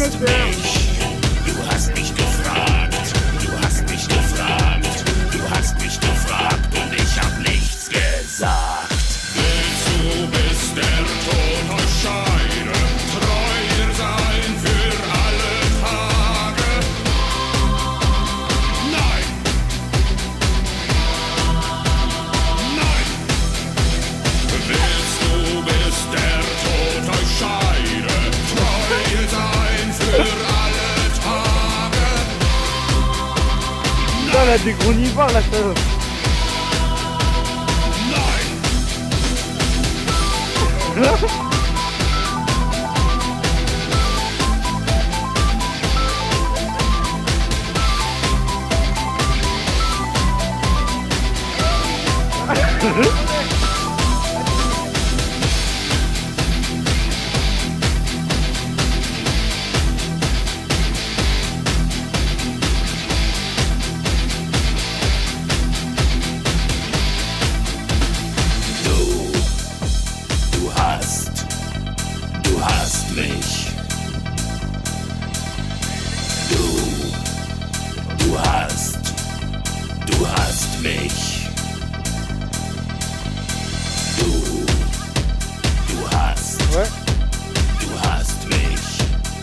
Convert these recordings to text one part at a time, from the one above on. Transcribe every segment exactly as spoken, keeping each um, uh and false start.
hast mich, du hast mich gefragt, du hast mich gefragt, du hast mich gefragt und ich hab nichts gesagt. Willst du bis der Tod euch scheide, treu sein für alle Tage? Nein! Nein! Willst du bis der Tod euch scheide, treu sein für alle Tage? Putain, la des gros niveaux là, ça. Du hast mich. Du, du hast, du hast mich. Du, du hast, Ouais. du hast mich.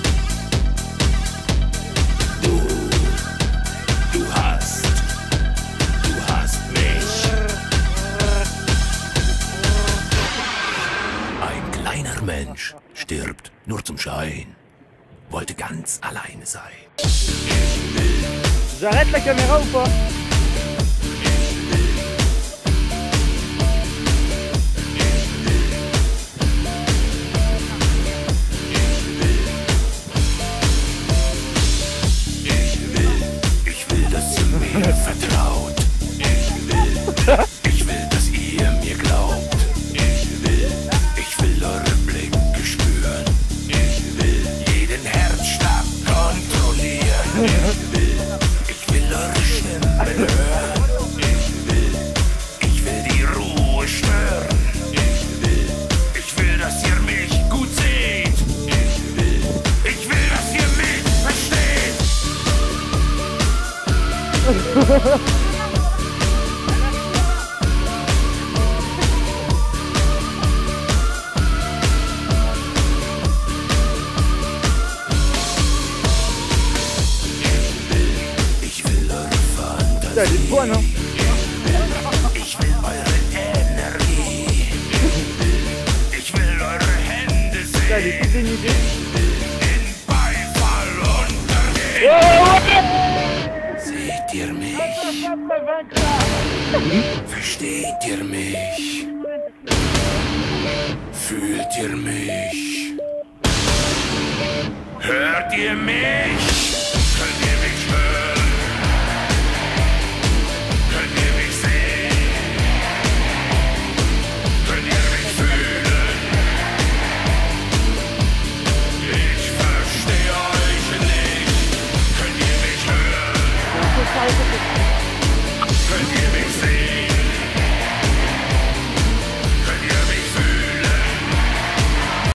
Du, du hast, du hast mich. Ein kleiner Mensch stirbt nur zum Schein, wollte ganz alleine sein. J'arrête la caméra ou pas? Ich will, dass ihr mir vertraut. Ich will, ich will, dass ihr mir glaubt. Ich will, ich will eure Blicke spüren. Ich will jeden Herzschlag kontrollieren. Ich will, ich will eure Stimmen hören. Ich will, ich will die Ruhe stören. Ich will, ich will, dass ihr mich gut seht. Ich will, ich will, dass ihr mich versteht. Ich will eure Fantasie. Putain, elle est bonne, hein. Ich will eure Energie. Ich will eure Hände Putain, elle est sehen. toute dénudée. Den Beifall untergehen. Seht ihr mich? Versteht ihr mich? Fühlt ihr mich? Hört ihr mich?